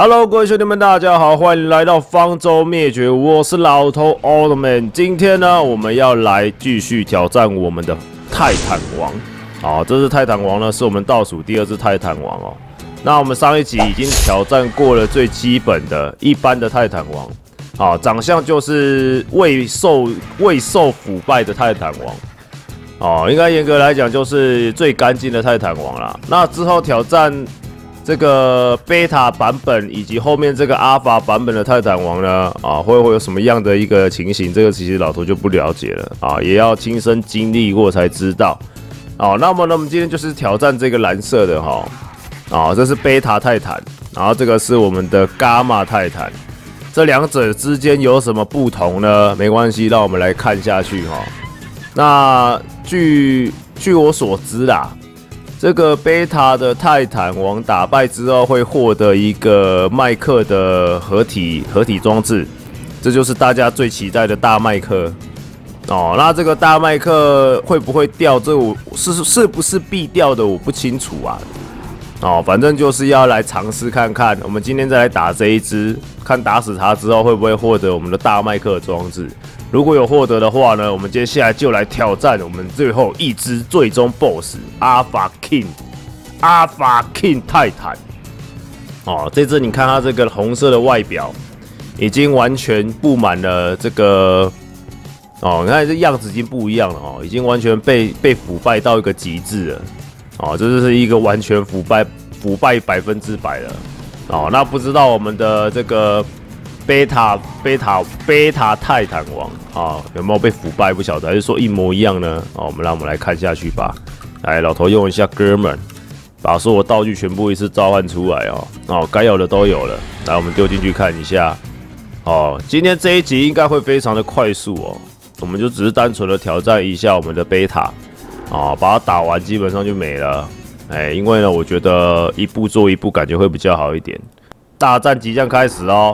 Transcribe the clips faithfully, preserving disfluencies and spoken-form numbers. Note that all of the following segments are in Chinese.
Hello， 各位兄弟们，大家好，欢迎来到方舟灭绝，我是老头 Oldman。今天呢，我们要来继续挑战我们的泰坦王。好，这次泰坦王呢，是我们倒数第二次泰坦王哦。那我们上一集已经挑战过了最基本的一般的泰坦王，好，长相就是未受未受腐败的泰坦王。哦，应该严格来讲就是最干净的泰坦王啦。那之后挑战这个贝塔版本以及后面这个阿法版本的泰坦王呢，啊，会会有什么样的一个情形？这个其实老头就不了解了啊，也要亲身经历过才知道。好，那么呢，我们今天就是挑战这个蓝色的哈，啊，这是贝塔泰坦，然后这个是我们的伽马泰坦，这两者之间有什么不同呢？没关系，让我们来看下去哈。那据据我所知啦，这个贝塔的泰坦王打败之后会获得一个麦克的合体合体装置，这就是大家最期待的大麦克哦。那这个大麦克会不会掉？这我是是不是必掉的？我不清楚啊。哦，反正就是要来尝试看看。我们今天再来打这一只，看打死它之后会不会获得我们的大麦克装置。如果有获得的话呢，我们接下来就来挑战我们最后一只最终 B O S S 阿法 King 阿法 King 泰坦。哦，这只你看它这个红色的外表，已经完全布满了这个哦，你看这样子已经不一样了哦，已经完全被被腐败到一个极致了。哦，这就是一个完全腐败腐败百分之百了。哦，那不知道我们的这个贝塔贝塔贝塔泰坦王啊，有没有被腐败？不晓得，还是说一模一样呢？哦，我们让我们来看下去吧。来，老头用一下哥们，把所有道具全部一次召唤出来哦。哦，该有的都有了。来，我们丢进去看一下。哦，今天这一集应该会非常的快速哦。我们就只是单纯的挑战一下我们的贝塔。啊，把它打完基本上就没了，哎，因为呢，我觉得一步做一步，感觉会比较好一点。大战即将开始哦！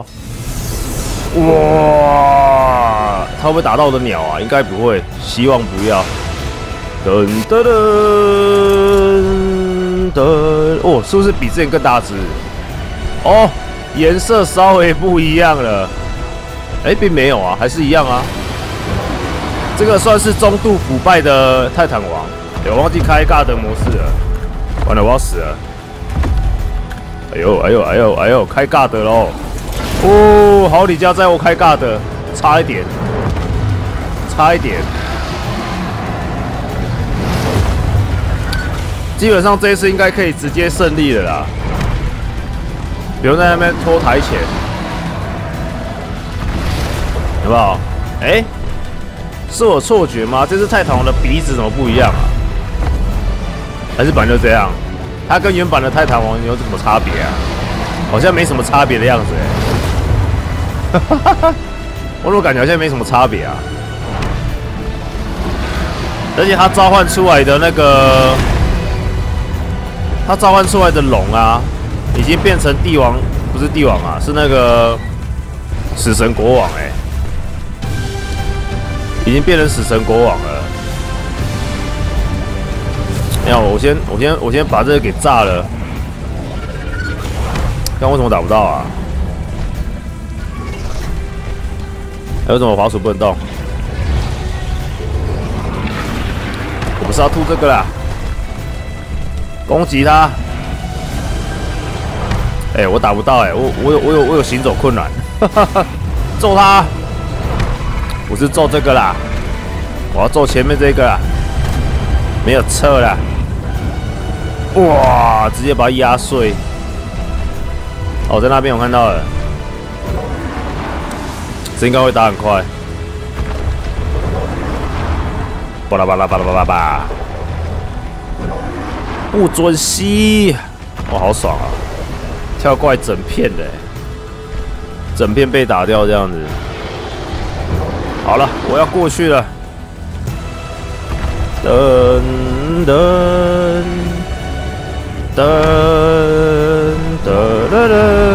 哇，他会不会打到我的鸟啊？应该不会，希望不要。噔噔噔噔，哦，是不是比之前更大只？哦，颜色稍微不一样了。哎，并没有啊，还是一样啊。这个算是中度腐败的泰坦王，欸、我忘记开尬的模式了，完了我要死了！哎呦哎呦哎呦哎呦，开尬的喽！哦，好，你家在我开尬的，差一点，差一点。基本上这一次应该可以直接胜利了啦，不用在那边拖台前，有没有？哎、欸。是我错觉吗？这只泰坦王的鼻子怎么不一样啊？还是本来就这样？它跟原版的泰坦王有什么差别啊？好像没什么差别的样子哎、欸。我怎么感觉好像没什么差别啊？而且它召唤出来的那个，它召唤出来的龙啊，已经变成帝王，不是帝王啊，是那个死神国王哎、欸。已经变成死神国王了。你看，我先，我先，我先把这个给炸了。看为什么打不到啊？还有什么滑鼠不能动？我不是要吐这个啦！攻击他！哎、欸，我打不到哎、欸，我我有我有我有行走困难，揍他！我是揍这个啦，我要揍前面这个啦，没有撤啦！哇，直接把它压碎！哦，在那边我看到了，这应该会打很快。巴拉巴拉巴拉巴拉巴，不准吸！哇，好爽啊！跳怪整片的，整片被打掉这样子。好了，我要过去了。噔噔噔噔噔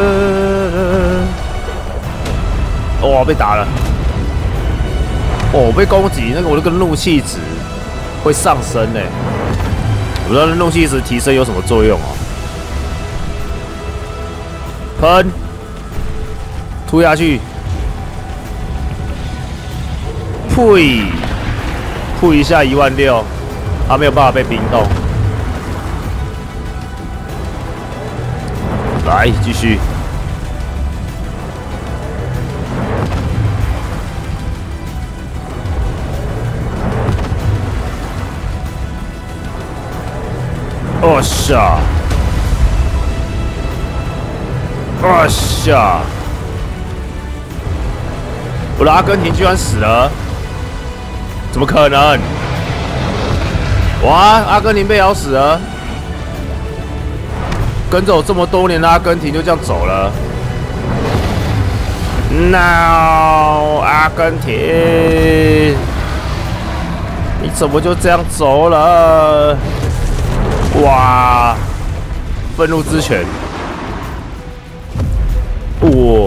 噔！哇，被打了！哦，被攻击，那个我那个怒气值会上升呢。我不知道怒气值提升有什么作用哦。 喷，吐下去，呸，吐一下一万六，他没有办法被冰冻。来，继续。哦下，哦下，我的阿根廷居然死了，怎么可能？哇，阿根廷被咬死了，跟着我这么多年的阿根廷就这样走了。No， 阿根廷，你怎么就这样走了？哇！愤怒之拳，哇！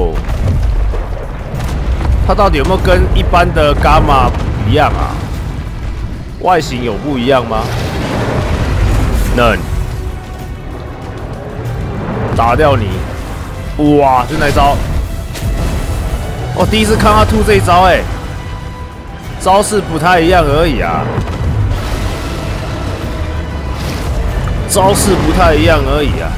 它到底有没有跟一般的伽马一样啊？外形有不一样吗？能打掉你！哇，就那一招！我、哦、第一次看他吐这一招、欸，哎，招式不太一样而已啊。招式不太一样而已啊！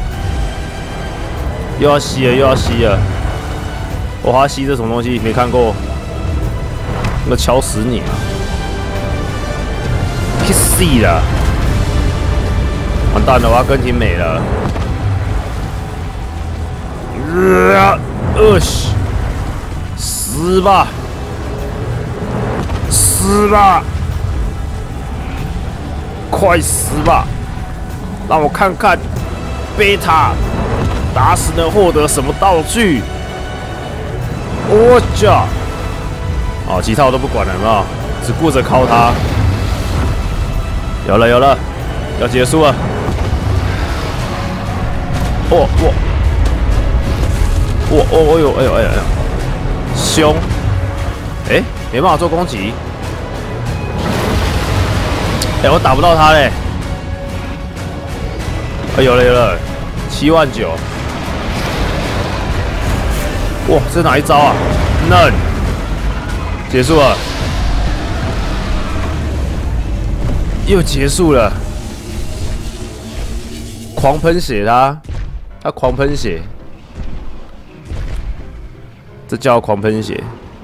又要吸了，又要吸了！我还吸这什么东西？没看过，那敲死你啊！去死了！完蛋了，我阿根廷没了！呃，呃西，死吧！死吧！快死吧！让我看看，贝塔打死能获得什么道具？我操！哦，其他我都不管了，有没有？只顾着靠他。有了有了，要结束了。哦我，我哦哦呦哎呦哎呦哎呦，凶！哎，没办法做攻击。哎，我打不到他嘞。啊，有了有了，七万九！哇，这是哪一招啊？嫩，结束了，又结束了，狂喷血他，他狂喷血，这叫狂喷血！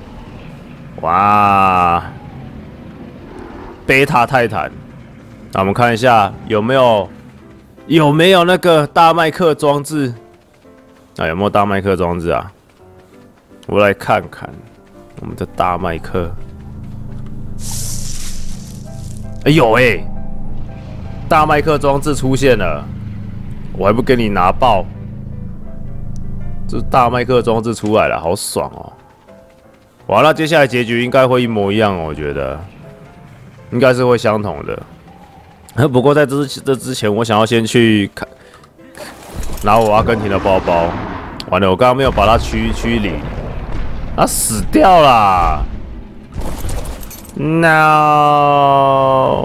哇，贝塔泰坦，那我们看一下有没有。有没有那个大麦克装置？啊，有没有大麦克装置啊？我来看看我们的大麦克。哎、欸、有哎、欸，大麦克装置出现了，我还不给你拿爆？这大麦克装置出来了，好爽哦！哇，那接下来结局应该会一模一样哦，我觉得应该是会相同的。不过在这这之前，我想要先去看拿我阿根廷的包包。完了，我刚刚没有把它驱驱离，它死掉啦 ！No，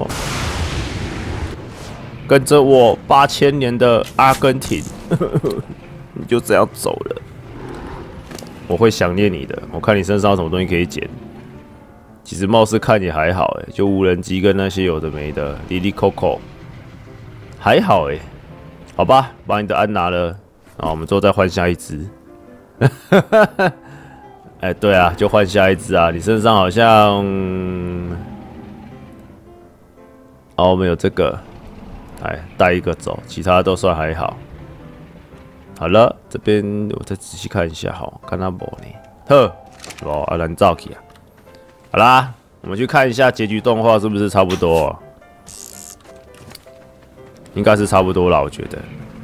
跟着我八千年的阿根廷，你就这样走了。我会想念你的。我看你身上有什么东西可以捡。其实貌似看也还好哎，就无人机跟那些有的没的，哩哩扣扣，还好哎，好吧，把你的安拿了，啊，我们之后再换下一只。哎，对啊，就换下一只啊，你身上好像，哦，我们有这个，哎，带一个走，其他都算还好。好了，这边我再仔细看一下，好，看他没呢，呵，哦，啊，蓝照起啊。好啦，我们去看一下结局动画是不是差不多、啊？应该是差不多啦，我觉得。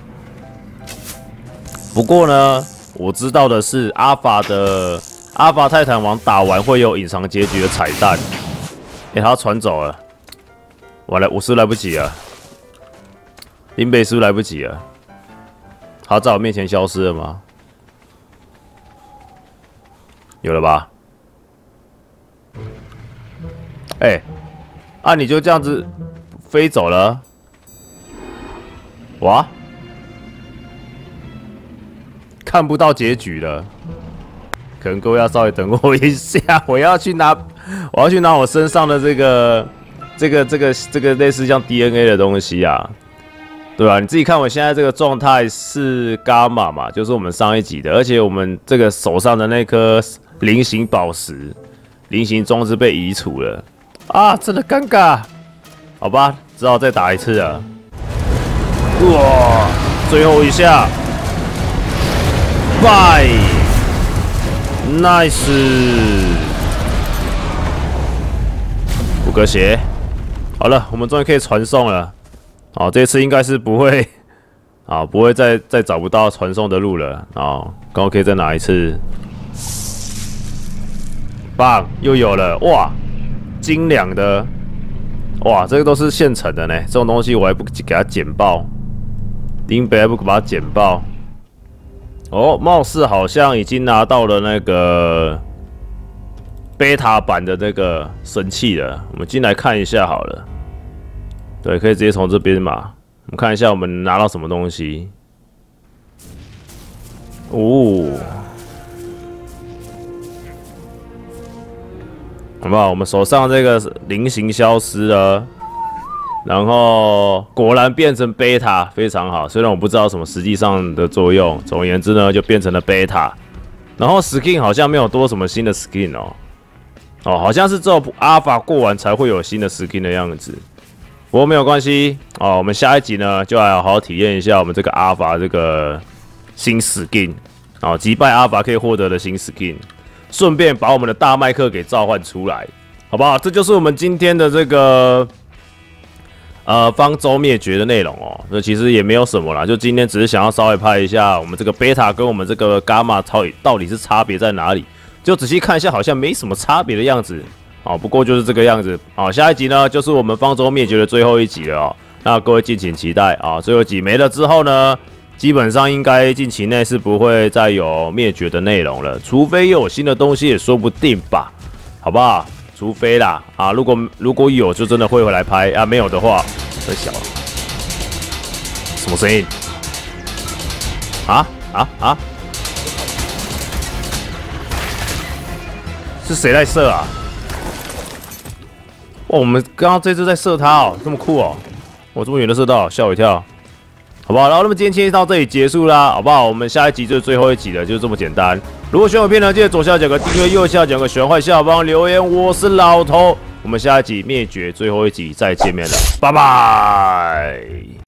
不过呢，我知道的是，阿法的阿法泰坦王打完会有隐藏结局的彩蛋。哎、欸，他传走了，完了，我是来不及了，林北是不是来不及了？他在我面前消失了吗？有了吧？哎、欸，啊，你就这样子飞走了？哇！ 看不到结局了。可能各位要稍微等我一下，我要去拿，我要去拿我身上的这个、这个、这个、这个类似像 D N A 的东西啊，对吧？你自己看我现在这个状态是伽马嘛，就是我们上一集的，而且我们这个手上的那颗菱形宝石、菱形装置被移除了啊，真的尴尬。好吧，只好再打一次了。哇，最后一下，拜。Nice， 五个血，好了，我们终于可以传送了。好，这次应该是不会，啊，不会再再找不到传送的路了。啊，刚刚可以再拿一次，棒，又有了，哇，精良的，哇，这个都是现成的呢。这种东西我还不给它剪爆，林北还不把它剪爆。哦，貌似好像已经拿到了那个贝塔版的那个神器了。我们进来看一下好了。对，可以直接从这边嘛。我们看一下我们拿到什么东西。哦，好不好？我们手上这个菱形消失了。然后果然变成贝塔，非常好。虽然我不知道什么实际上的作用，总而言之呢，就变成了贝塔。然后 skin 好像没有多什么新的 skin 哦，哦，好像是只有阿法过完才会有新的 skin 的样子。不过没有关系哦，我们下一集呢就来好好体验一下我们这个阿法这个新 skin 哦，击败阿法可以获得的新 skin， 顺便把我们的大麦克给召唤出来，好不好？这就是我们今天的这个。呃，方舟灭绝的内容哦，这其实也没有什么啦，就今天只是想要稍微拍一下我们这个贝塔跟我们这个伽马到底到底是差别在哪里，就仔细看一下，好像没什么差别的样子哦。不过就是这个样子哦。下一集呢，就是我们方舟灭绝的最后一集了哦，那各位敬请期待啊、哦。最后一集没了之后呢，基本上应该近期内是不会再有灭绝的内容了，除非又有新的东西也说不定吧，好不好？除非啦啊，如果如果有，就真的会回来拍啊；没有的话，太小了。什么声音？啊啊啊！是谁在射啊？哦，我们刚刚这次在射他哦，这么酷哦！我这么远的射到，吓我一跳。好不好？然后那么今天到这里结束啦，好不好？我们下一集就是最后一集了，就这么简单。如果喜欢我片呢，记得左下角有个订阅，右下角有个喜欢坏下方留言。我是老头，我们下一集灭绝最后一集再见面了，拜拜。